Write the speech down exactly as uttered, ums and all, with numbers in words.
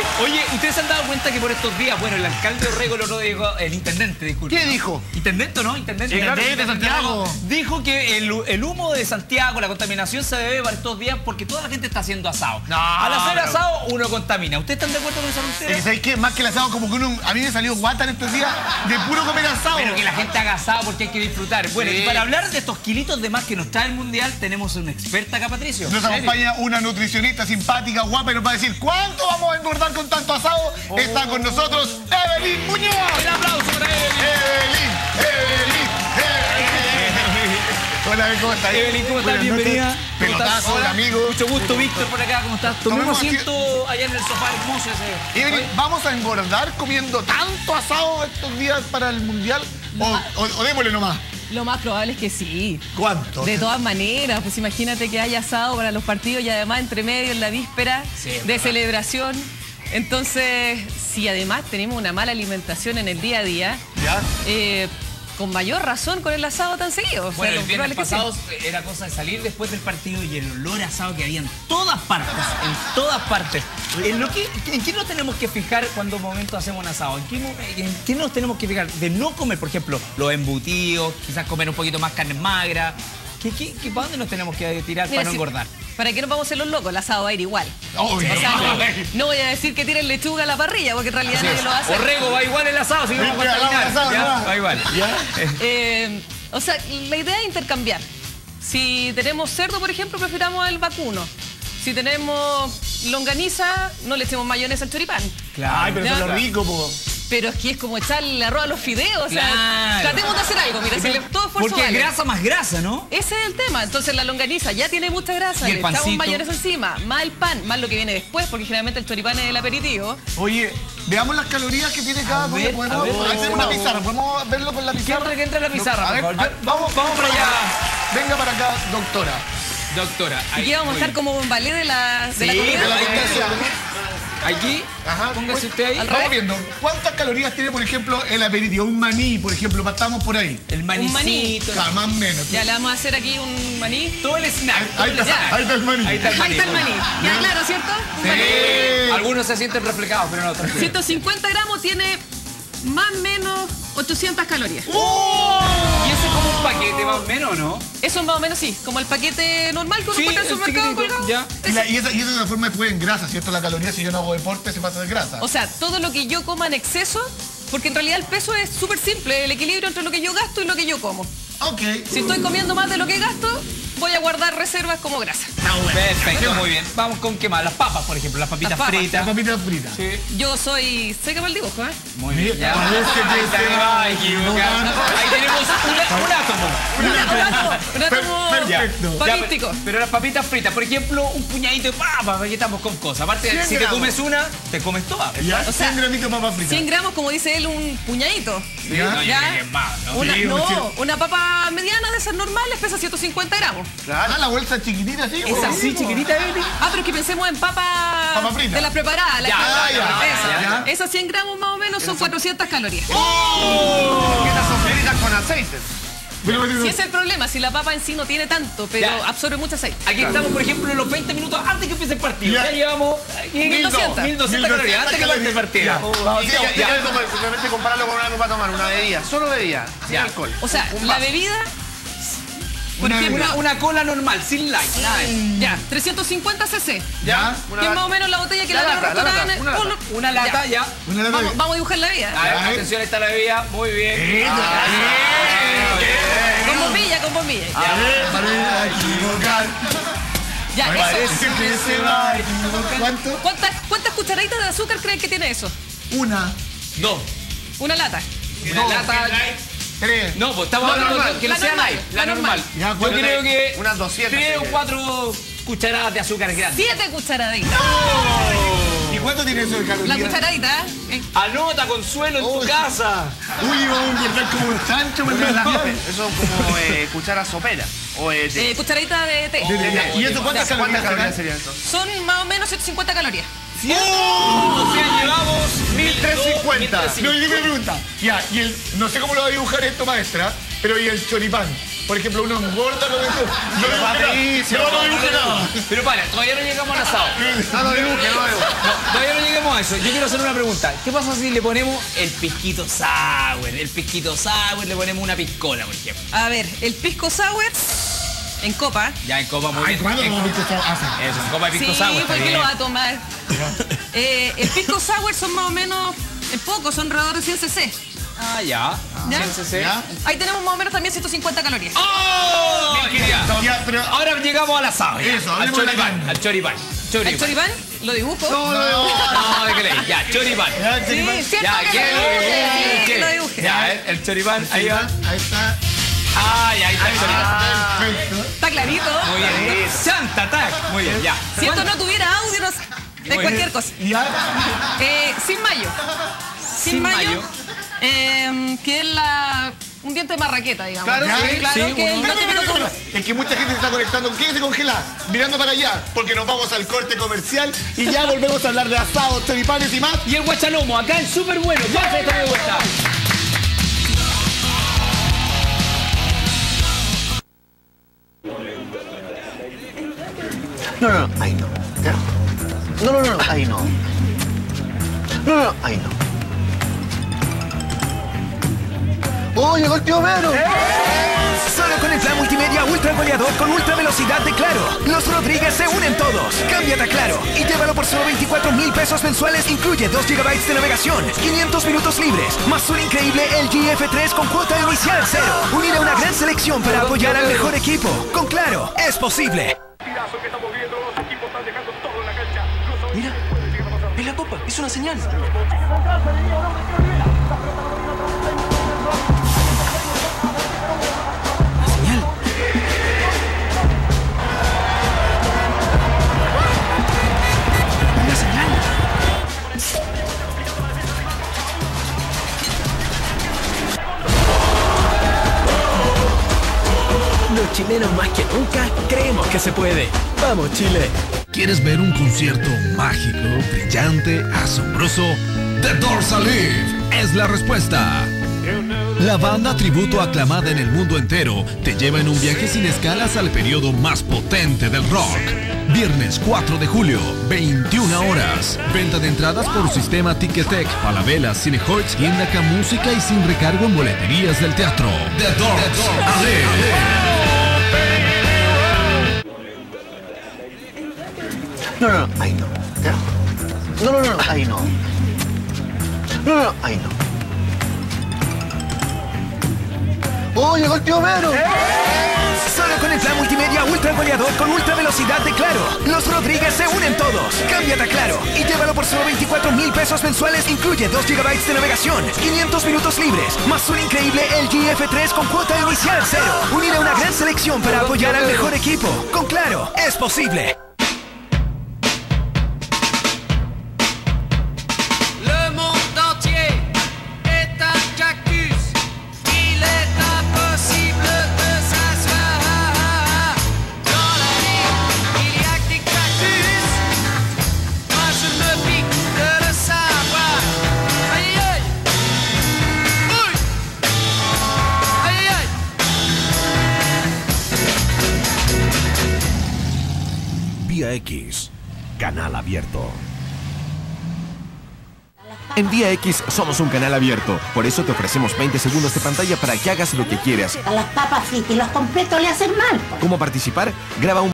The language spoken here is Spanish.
Oye, ¿ustedes se han dado cuenta que por estos días, bueno, el alcalde Orrego lo dijo, el intendente, disculpe. ¿Qué dijo? Intendente, ¿no? Intendente. Intendente de Santiago. Dijo que el, el humo de Santiago, la contaminación se debe para estos días porque toda la gente está haciendo asado. No, Al hacer pero... asado, uno contamina. ¿Ustedes están de acuerdo con esa tontera? ¿Sabes qué? Más que el asado, como que uno... A mí me salió guata en estos días de puro comer asado. Pero que la gente haga asado porque hay que disfrutar. Bueno, Sí. y para hablar de estos kilitos de más que nos trae el mundial, tenemos una experta acá, Patricio. Nos acompaña una nutricionista simpática, guapa, y nos va a decir ¿cuánto vamos a engordar con tanto asado? Oh. Está con nosotros Evelyn Muñoz. Un aplauso para Evelyn. Evelyn, Evelyn, Evelyn. Hola, ¿cómo estás? Evelyn, ¿cómo estás? Bienvenida. Pelotazo, hola, amigo. Mucho gusto, Víctor, por acá, ¿cómo estás? Tomemos asiento allá en el sofá hermoso ese. Evelyn, ¿vamos a engordar comiendo tanto asado estos días para el mundial? O, o, o démosle nomás. Lo más probable es que sí. ¿Cuánto? De todas maneras, pues imagínate que haya asado para los partidos y además entre medio en la víspera sí, de verdad. celebración. Entonces, si además tenemos una mala alimentación en el día a día, ¿Ya? eh, con mayor razón con el asado tan seguido. O sea, Bueno, lo el viernes probable es que pasado sí. era cosa de salir después del partido y el olor a asado que había en todas partes, en todas partes. ¿En, lo que, ¿En qué nos tenemos que fijar cuando momento hacemos un asado? ¿En qué, ¿En qué nos tenemos que fijar? De no comer, por ejemplo, los embutidos, quizás comer un poquito más carne magra. ¿Qué, qué, qué, ¿Para dónde nos tenemos que tirar Mira, para no si- engordar? ¿Para qué nos vamos a hacer los locos? El asado va a ir igual. Obvio. O sea, no, no voy a decir que tiren lechuga a la parrilla, porque en realidad Así nadie es. lo hace. Orrego va igual el asado, si no vamos a Sí, contaminar. hagamos asado, ¿Ya? ¿no? Va igual. ¿Ya? Eh, o sea, la idea es intercambiar. Si tenemos cerdo, por ejemplo, prefiramos el vacuno. Si tenemos longaniza, no le echemos mayonesa al choripán. Claro. Ay, pero Ya. eso es lo rico, po. Pero es que es como echarle arroz a los fideos. O sea, Claro. tratemos de hacer algo. Mira, si le, todo esfuerzo Porque es vale. grasa más grasa, ¿no? Ese es el tema. Entonces la longaniza ya tiene mucha grasa. Y el le echamos pancito. mayonesa encima, más el pan, más lo que viene después, porque generalmente el choripán es el aperitivo. Oye, veamos las calorías que tiene cada comida. ver, ¿Podemos a ver, hacer por una favor. pizarra? ¿Podemos verlo con la Que pizarra? entre, que entre la pizarra, A ver, por favor. a- vamos, vamos para allá. Venga para acá, doctora. Doctora. Aquí vamos a estar como en ballet de la, de la Sí, comida. De la ahí distancia. Aquí, Ajá. póngase usted ahí. Al Vamos revés. viendo. ¿Cuántas calorías tiene, por ejemplo, el aperitivo? Un maní, por ejemplo, partamos por ahí. El maní. manicito. Claro, más o menos. Ya le vamos a hacer aquí un maní. Todo el snack. todo Ahí el está, snack. ahí está el maní. Ahí está el Ahí está el maní. Ya, claro, ¿cierto? Un Sí. maní. Algunos se sienten reflejados, pero no. tranquilo. ciento cincuenta gramos tiene más o menos ochocientas calorías. Y ese es como un paquete más o menos, ¿no? Eso es más o menos sí, como el paquete normal que uno Sí, encuentra en el el supermercado chiquitito, colgado. ya. Y, la- y esa, y esa es una forma de poner en grasa, ¿cierto? La caloría, si yo no hago deporte, se pasa de grasa. O sea, todo lo que yo coma en exceso, porque en realidad el peso es súper simple, el equilibrio entre lo que yo gasto y lo que yo como. Ok. Si estoy comiendo más de lo que gasto, voy a guardar reservas como grasa. Perfecto, muy bien. Vamos con qué más. Las papas, por ejemplo, las papitas Las papas. Las fritas. papitas fritas. Sí. Yo soy seca para el dibujo, ¿eh? Muy bien. Mira, Ya. parece que Ahí se se va va a a equivocar. equivocar. Ahí tenemos un, un átomo. Un átomo, un átomo Perfecto. Ya, balístico. pero, pero las papitas fritas, por ejemplo, un puñadito de papas, aquí estamos con cosas. Aparte, cien si te gramos. comes una, te comes todas. Ya, O sea, cien gramitos de papas fritas. cien gramos, como dice él, un puñadito. ¿Ya? No, yo ¿Ya? creo que es más, ¿no? Una, Sí, no, un cien. una papa mediana de esas normales pesa ciento cincuenta gramos. Ah, la bolsa chiquitita, sí. Esa po. sí, chiquitita, Evelyn. Ah, pero es que pensemos en papa, Papa frita. de las preparadas. La Ya, que- ya, ya, esa, ya, ya. Esas cien gramos más o menos son cuatrocientas calorías. Oh. Estas son fritas con aceite. Pero, pero, Si ese es el problema, si la papa en sí no tiene tanto, pero Ya. absorbe mucho aceite. Aquí estamos, por ejemplo, en los veinte minutos antes que empiece el partido. Ya. Ya, llevamos mil doscientas. mil doscientas calorías antes que empiece el partido. Ya. Vamos, Y sí, ya, ya. ya, ya, simplemente compararlo con algo para tomar, una bebida, solo bebida, sin Ya. alcohol. O sea, Un la vaso. bebida, por Una ejemplo, Una, una cola normal, sin light, nada de eso. ya, trescientos cincuenta cc. ¿Ya? Una Que es lata. más o menos la botella que La la, de los lata, la lata, restaurantes. una lata. Ponlo- Una lata, ya. Una lata Vamos, de- vamos a dibujar la vida. A ver, A ver. atención, ahí está la bebida. Muy bien. Eh, Con bombilla, con bombilla. A ver, para a equivocar. Ya, eso. Parece que se va a equivocar. ¿Cuánto? ¿Cuántas, ¿Cuántas cucharaditas de azúcar creen que tiene eso? Una, Dos. Una lata. Una Dos. lata. tres. No, pues estamos La hablando normal, de que la no sea normal, light. la La normal. Ya, Yo ¿cuánto? creo que Unas doscientas. tres o sí. cuatro cucharadas de azúcar grandes. Siete cucharaditas. ¿Y cuánto tiene eso de La calorías? cucharadita, ¿eh? Anota, Consuelo, en Oh, tu sí. casa. Uy, vamos a engordar como los chanchos. porque la- Eso son como eh, cucharas soperas. O eh, de- Eh, cucharadita de té. de- de- ¿Y eso cuántas ¿Cuántas calorías calorías serán? serían eso? Son más o menos ciento cincuenta calorías. O sea, llevamos mil trescientos cincuenta. No, y dime una pregunta. Ya, y el, no sé cómo lo va a dibujar esto, maestra, pero ¿y el choripán? Por ejemplo, uno engorda lo de esto. No lo Patricio, no lo dibuje nada. Pero para, todavía no llegamos al asado. No lo dibuje, no lo dibuje. No, todavía no llegamos vamos a eso. Yo quiero hacer una pregunta. ¿Qué pasa si le ponemos el pisquito sour? El pisquito sour, le ponemos una piscola, por ejemplo. A ver, el pisco sour en copa. Ya en copa muy Ay, bien. ¿cuándo En- lo hemos visto hacer? Eso, en copa de pisco Sí, sour. está ¿por qué bien. lo va a tomar? eh, el pisco sour son más o menos, en poco, son alrededor de cien centilitros. Ah, ya. ¿Ya? cien ce ce. ¿Ya? Ahí tenemos más o menos también ciento cincuenta calorías. ¡Oh! Ya. Ya, pero... Ahora llegamos al asado. ya. Eso, al hablemos de la choripán. carne. Al choripán. El Choripán. choripán, lo dibujo. No, no, no. No, déjale ahí. Ya, choripán. Ya, Sí, choripán. cierto Ya, que ¿quién? lo dibuje, ¿Quién? lo dibuje. Ya, eh, el choripán. Ahí va. Ahí está. Ay, ahí está el choripán. Perfecto. Está clarito. Muy bien. Santa Tac. Muy bien, ya. Si esto no tuviera audio, no sé, de Muy cualquier bien. cosa. Ya. Eh, sin mayo. Sin, Sin mayo. mayo. eh, que es la, un diente de marraqueta, digamos. Claro, Sí, sí, claro sí, que es uno- lo típico que uno- Es que mucha gente se está conectando. ¿Qué se congela? Mirando para allá. Porque nos vamos al corte comercial y ya volvemos a hablar de asados, choripanes y más. Y el guachalomo, acá en Súper Bueno. Ya se está de vuelta. No, no, no, ahí no. ¿Ya? No, no, no, ahí no. No, no, no, ahí no. ¡Oh, llegó el tío Vero! Solo con el plan multimedia ultra goleador con ultra velocidad de Claro. Los Rodríguez se unen todos. Cámbiate a Claro y llévalo por solo veinticuatro mil pesos mensuales. Incluye dos gigabytes de navegación, quinientos minutos libres, más un increíble L G F tres con cuota inicial cero. Unir a una gran selección para apoyar al mejor equipo. Con Claro, es posible. Mira, es la copa, es una señal. Señal. Una señal. Los chilenos más que nunca creemos que se puede. Vamos, Chile. ¿Quieres ver un concierto mágico, brillante, asombroso? The Dorsal Leaf es la respuesta. La banda tributo aclamada en el mundo entero te lleva en un viaje sin escalas al periodo más potente del rock. Viernes cuatro de julio, veintiuna horas. Venta de entradas por sistema Ticketek, Falabella, Cinehoids, Tiendaca Música y sin recargo en boleterías del teatro. The Dorsal Leaf. No, no, no, ahí no. ¿Ya? No, no, no, ahí no. No, no, no, ahí no. ¡Oh, llegó el tío Vero! Solo con el plan multimedia ultra goleador con ultra velocidad de Claro. Los Rodríguez se unen todos. Cámbiate a Claro y llévalo por solo veinticuatro mil pesos mensuales. Incluye dos gigabytes de navegación, quinientos minutos libres, más un increíble L G F tres con cuota inicial cero. Unir a una gran selección para apoyar al mejor equipo. Con Claro, es posible. Le monde entier est un cactus. Il est impossible de s'asseoir. Dans la vie, il y a que des cactus. Moi, je me pique de le savoir. Aïe, aïe. Uy. Aïe, aïe. Vía X, canal abierto. En Vía X somos un canal abierto, por eso te ofrecemos veinte segundos de pantalla para que hagas lo que quieras. A las papas fritas y los completos le hacen mal. ¿Cómo participar? Graba un